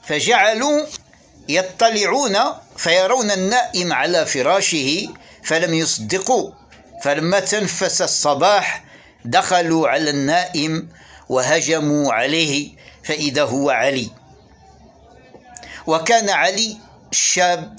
فجعلوا يطلعون فيرون النائم على فراشه فلم يصدقوا، فلما تنفس الصباح دخلوا على النائم وهجموا عليه فإذا هو علي. وكان علي شاب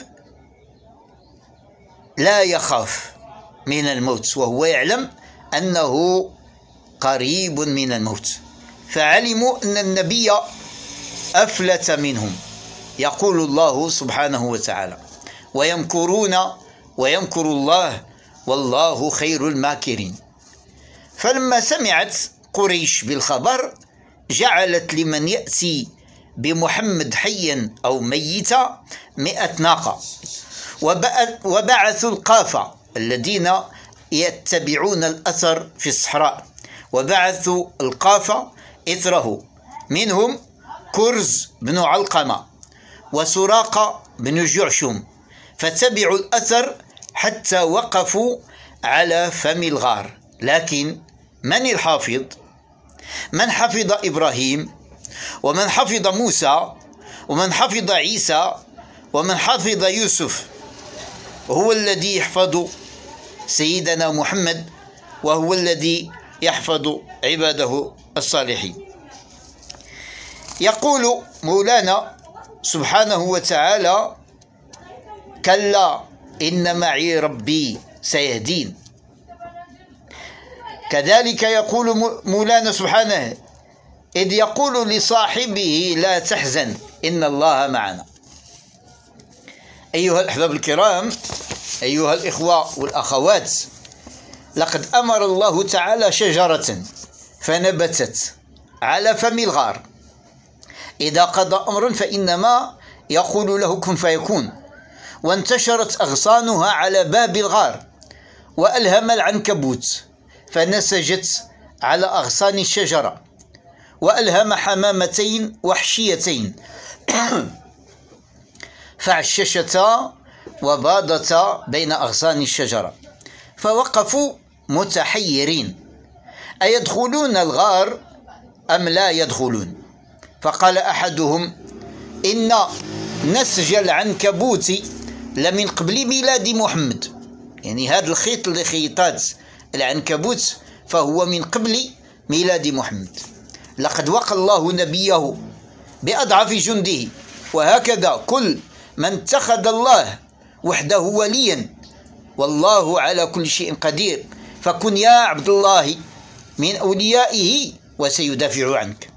لا يخاف من الموت، وهو يعلم أنه قريب من الموت، فعلموا أن النبي أفلت منهم. يقول الله سبحانه وتعالى: ويمكرون ويمكر الله والله خير الماكرين. فلما سمعت قريش بالخبر جعلت لمن يأتي بمحمد حيا أو ميتا 100 ناقة، وبعثوا القافة الذين يتبعون الأثر في الصحراء، وبعثوا القافة إثره، منهم كرز بن علقمة وسراقة بن جعشم، فتبعوا الأثر حتى وقفوا على فم الغار. لكن من الحافظ؟ من حفظ إبراهيم، ومن حفظ موسى، ومن حفظ عيسى، ومن حفظ يوسف؟ هو الذي يحفظ سيدنا محمد، وهو الذي يحفظ عباده الصالحين. يقول مولانا سبحانه وتعالى: كلا إن معي ربي سيهدين. كذلك يقول مولانا سبحانه: إذ يقول لصاحبه لا تحزن إن الله معنا. أيها الأحباب الكرام، أيها الإخوة والأخوات، لقد أمر الله تعالى شجرة فنبتت على فم الغار، إذا قضى أمرا فإنما يقول له كن فيكون، وانتشرت أغصانها على باب الغار، وألهم العنكبوت فنسجت على أغصان الشجرة، وألهم حمامتين وحشيتين فعششتا وباضتا بين أغصان الشجرة، فوقفوا متحيرين أيدخلون الغار أم لا يدخلون؟ فقال أحدهم: إن نسج العنكبوت لمن قبل ميلاد محمد، يعني هذا الخيط اللي خيطات العنكبوت فهو من قبل ميلاد محمد. لقد وقى الله نبيه بأضعف جنده، وهكذا كل من اتخذ الله وحده وليا، والله على كل شيء قدير، فكن يا عبد الله من أوليائه وسيدافع عنك.